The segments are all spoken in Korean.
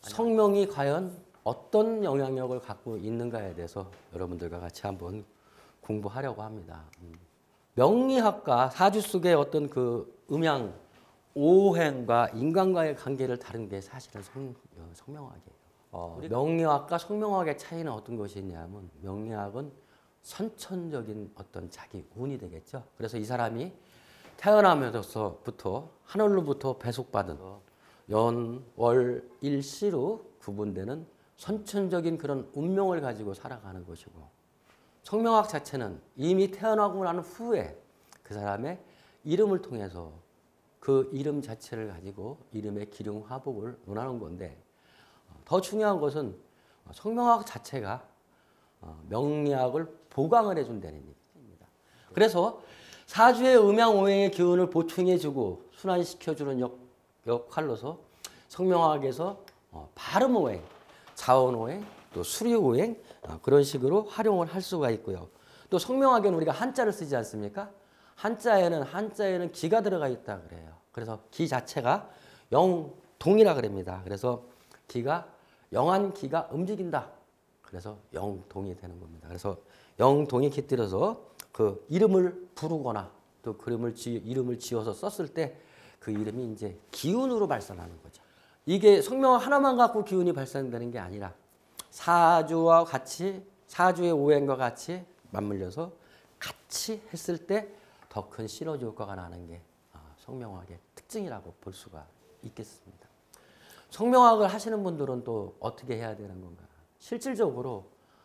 성명이 과연 어떤 영향력을 갖고 있는가에 대해서 여러분들과 같이 한번 공부하려고 합니다. 명리학과 사주 속의 어떤 그 음양 오행과 인간과의 관계를 다룬 게 사실은 성명학이에요. 명리학과 성명학의 차이는 어떤 것이 있냐면 명리학은 선천적인 어떤 자기 운이 되겠죠. 그래서 이 사람이 태어나면서부터 하늘로부터 배속받은 연, 월, 일, 시로 구분되는 선천적인 그런 운명을 가지고 살아가는 것이고 성명학 자체는 이미 태어나고 난 후에 그 사람의 이름을 통해서 그 이름 자체를 가지고 이름의 기륭 화복을 논하는 건데 더 중요한 것은 성명학 자체가 명리학을 보강을 해준다는 얘기입니다. 그래서 사주의 음양오행의 기운을 보충해주고 순환시켜주는 역할로서 성명학에서 발음오행, 자원오행, 또 수리오행 그런 식으로 활용을 할 수가 있고요. 또 성명학에는 우리가 한자를 쓰지 않습니까? 한자에는 기가 들어가 있다 그래요. 그래서 기 자체가 영동이라 그럽니다. 그래서 기가 영한 기가 움직인다. 그래서 영동이 되는 겁니다. 그래서 영동이 깃들여서 그 이름을 부르거나 또 이름을 지어서 썼을 때 그 이름이 이제 기운으로 발산하는 거죠. 이게 성명학 하나만 갖고 기운이 발산되는 게 아니라 사주와 같이 사주의 오행과 같이 맞물려서 같이 했을 때 더 큰 시너지 효과가 나는 게 성명학의 특징이라고 볼 수가 있겠습니다. 성명학을 하시는 분들은 또 어떻게 해야 되는 건가? 실질적으로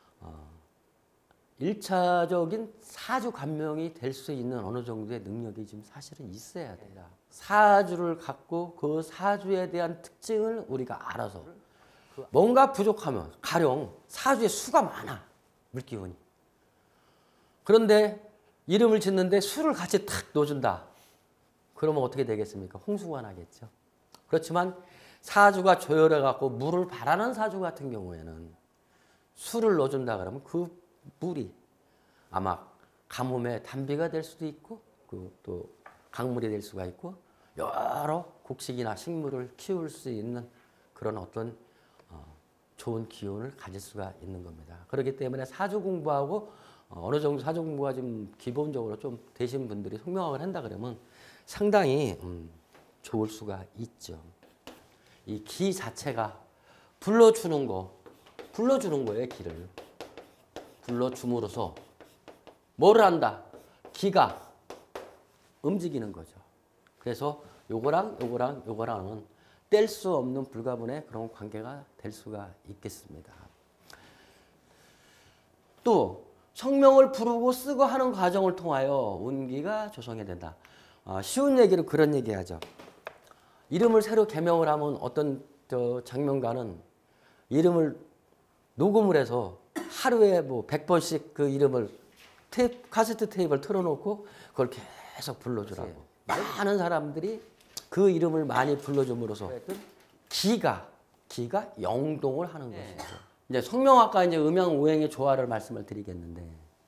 1차적인 사주 감명이 될 수 있는 어느 정도의 능력이 지금 사실은 있어야 돼요. 사주를 갖고 그 사주에 대한 특징을 우리가 알아서 뭔가 부족하면 가령 사주에 수가 많아 물기운이. 그런데 이름을 짓는데 수를 같이 탁 넣어준다. 그러면 어떻게 되겠습니까? 홍수가 나겠죠. 그렇지만 사주가 조열해 갖고 물을 바라는 사주 같은 경우에는 수를 넣어준다 그러면 그 물이 아마 가뭄의 단비가 될 수도 있고 또 강물이 될 수가 있고 여러 곡식이나 식물을 키울 수 있는 그런 어떤 좋은 기운을 가질 수가 있는 겁니다. 그렇기 때문에 사주 공부하고 어느 정도 사주 공부가 좀 기본적으로 좀 되신 분들이 성명학을 한다 그러면 상당히 좋을 수가 있죠. 이 기 자체가 불러주는 거예요. 기를 불러줌으로써 뭐를 한다? 기가 움직이는 거죠. 그래서 요거랑은 뗄 수 없는 불가분의 그런 관계가 될 수가 있겠습니다. 또 성명을 부르고 쓰고 하는 과정을 통하여 운기가 조성이 된다. 쉬운 얘기로 그런 얘기하죠. 이름을 새로 개명을 하면 어떤 장명가는 이름을 녹음을 해서 하루에 뭐 100번씩 그 이름을 카세트 테이프를 틀어놓고 그걸 계속 불러주라고. 많은 사람들이 그 이름을 많이 불러줌으로써 기가 영동을 하는 것이죠. 이제 성명학과 이제 음양오행의 조화를 말씀을 드리겠는데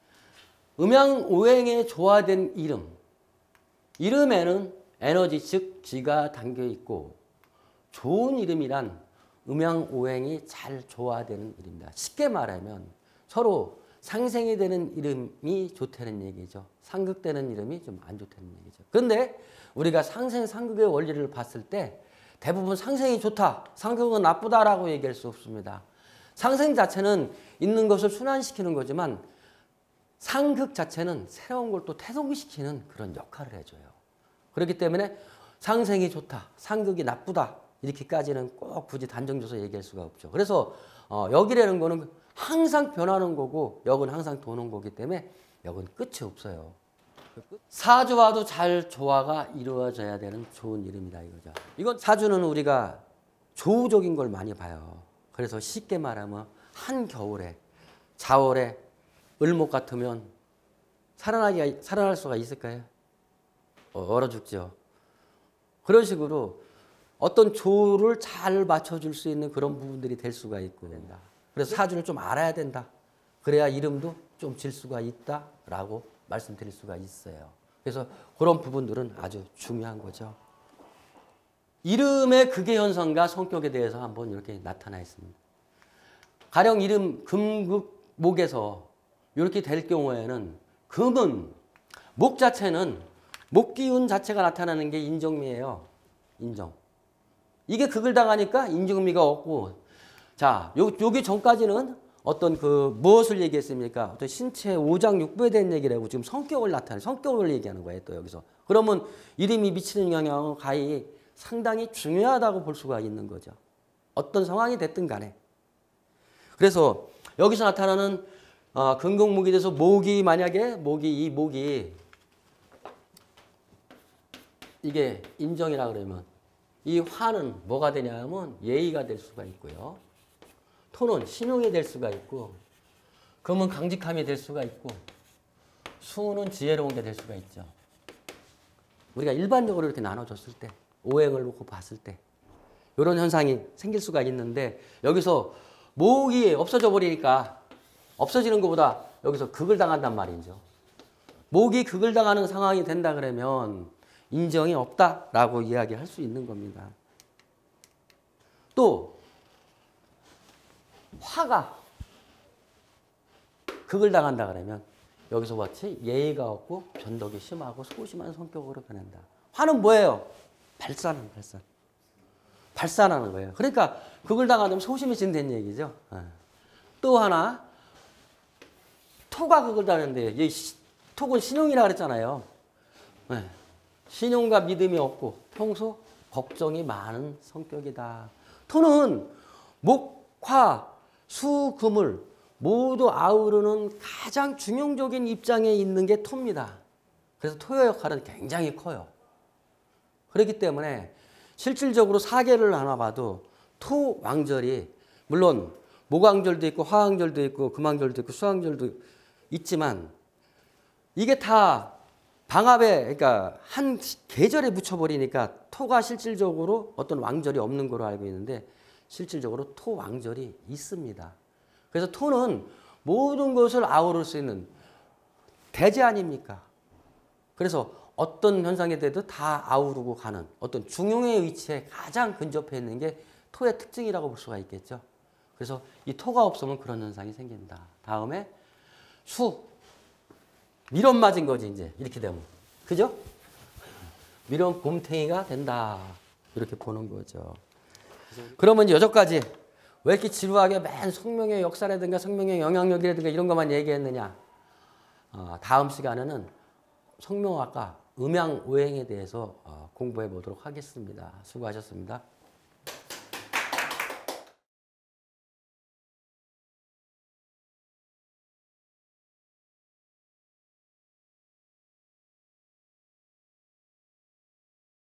음양오행의 조화된 이름에는 에너지 즉 기가 담겨 있고 좋은 이름이란 음양오행이 잘 조화되는 이름입니다. 쉽게 말하면 서로 상생이 되는 이름이 좋다는 얘기죠. 상극되는 이름이 좀 안 좋다는 얘기죠. 그런데 우리가 상생상극의 원리를 봤을 때 대부분 상생이 좋다, 상극은 나쁘다라고 얘기할 수 없습니다. 상생 자체는 있는 것을 순환시키는 거지만 상극 자체는 새로운 걸 또 태동시키는 그런 역할을 해줘요. 그렇기 때문에 상생이 좋다, 상극이 나쁘다 이렇게까지는 꼭 굳이 단정져서 얘기할 수가 없죠. 그래서 역이라는 거는 항상 변하는 거고 역은 항상 도는 거기 때문에 역은 끝이 없어요. 사주와도 잘 조화가 이루어져야 되는 좋은 이름이다 이거죠. 이건 사주는 우리가 조우적인 걸 많이 봐요. 그래서 쉽게 말하면 한겨울에 자월에 을목 같으면 살아날 수가 있을까요? 얼어 죽죠. 그런 식으로 어떤 조를 잘 맞춰줄 수 있는 그런 부분들이 될 수가 있고 된다. 그래서 사주를 좀 알아야 된다. 그래야 이름도 좀 질 수가 있다라고 말씀드릴 수가 있어요. 그래서 그런 부분들은 아주 중요한 거죠. 이름의 극의 현상과 성격에 대해서 한번 이렇게 나타나 있습니다. 가령 이름 금극목에서 이렇게 될 경우에는 금은 목 자체는 목기운 자체가 나타나는 게 인정미예요. 인정. 이게 극을 당하니까 인정미가 없고, 자, 요기 전까지는 어떤 그 무엇을 얘기했습니까? 어떤 신체 5장 6부에 대한 얘기를 하고 지금 성격을 나타내, 성격을 얘기하는 거예요, 또 여기서. 그러면 이름이 미치는 영향은 가히 상당히 중요하다고 볼 수가 있는 거죠. 어떤 상황이 됐든 간에. 그래서 여기서 나타나는 금극목에 대해서 목이 만약에 이 목이 이게 인정이라 그러면 이 화는 뭐가 되냐면 예의가 될 수가 있고요. 토는 신용이 될 수가 있고, 금은 강직함이 될 수가 있고, 수는 지혜로운 게 될 수가 있죠. 우리가 일반적으로 이렇게 나눠줬을 때, 오행을 놓고 봤을 때 이런 현상이 생길 수가 있는데, 여기서 목이 없어져 버리니까 없어지는 것보다 여기서 극을 당한단 말이죠. 목이 극을 당하는 상황이 된다 그러면 인정이 없다라고 이야기할 수 있는 겁니다. 또 화가 극을 당한다 그러면 여기서 마치 예의가 없고 변덕이 심하고 소심한 성격으로 변한다. 화는 뭐예요? 발산. 발산하는 거예요. 그러니까 극을 당하면 소심해진다는 얘기죠. 또 하나, 토가 극을 당하는데, 토는 신용이라 그랬잖아요. 신용과 믿음이 없고 평소 걱정이 많은 성격이다. 토는 목, 화, 수, 금을 모두 아우르는 가장 중용적인 입장에 있는 게 토입니다. 그래서 토의 역할은 굉장히 커요. 그렇기 때문에 실질적으로 사계를 나눠봐도 토 왕절이, 물론 목왕절도 있고 화왕절도 있고 금왕절도 있고 수왕절도 있지만 이게 다 방합에, 그러니까 한 계절에 묻혀버리니까 토가 실질적으로 어떤 왕절이 없는 걸로 알고 있는데 실질적으로 토 왕절이 있습니다. 그래서 토는 모든 것을 아우를 수 있는 대제 아닙니까? 그래서 어떤 현상이 돼도 다 아우르고 가는 어떤 중용의 위치에 가장 근접해 있는 게 토의 특징이라고 볼 수가 있겠죠. 그래서 이 토가 없으면 그런 현상이 생긴다. 다음에 수. 미련 맞은 거지, 이제. 이렇게 되면. 그죠? 미련 곰탱이가 된다. 이렇게 보는 거죠. 그러면 이제 여기까지 왜 이렇게 지루하게 맨 성명의 역사라든가 성명의 영향력이라든가 이런 것만 얘기했느냐. 다음 시간에는 성명학과 음양오행에 대해서 공부해 보도록 하겠습니다. 수고하셨습니다.